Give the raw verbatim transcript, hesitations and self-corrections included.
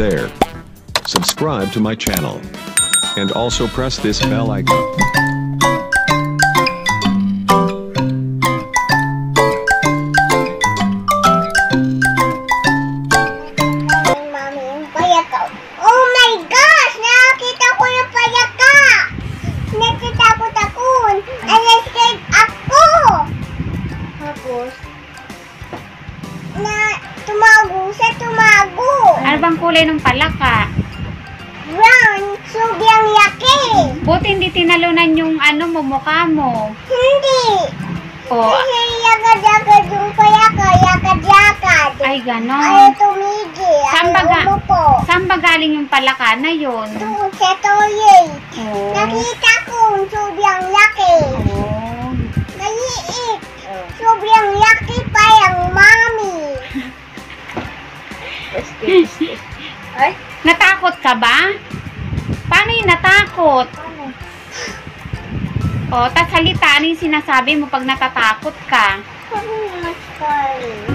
there. Subscribe to my channel. And also press this bell icon. Oh my gosh! Nakakita ko yung payaka! Nagtatakot ako! Alascape ako! Tapos, na tumago sa tumago! Ano bang kulay ng palaka? Brown! Sobrang laki! Buti hindi tinalunan yung ano mo, mukha mo. Hindi! O, Kasi yakad-yakad yung payaka, yakad-yakad! ay Ayaw ganon. tumigil! Saan Ayaw ba ga- umupo! Saan ba galing yung palaka na yun? Doon sa toilet! Oo. Nakita ko sobrang laki! Oo. Maliit! Sobrang laki pa yung mami! Ay? Natakot ka ba? Paano yung natakot? O, tas halita, ano yung sinasabi mo pag natatakot ka? Sabi mo, mas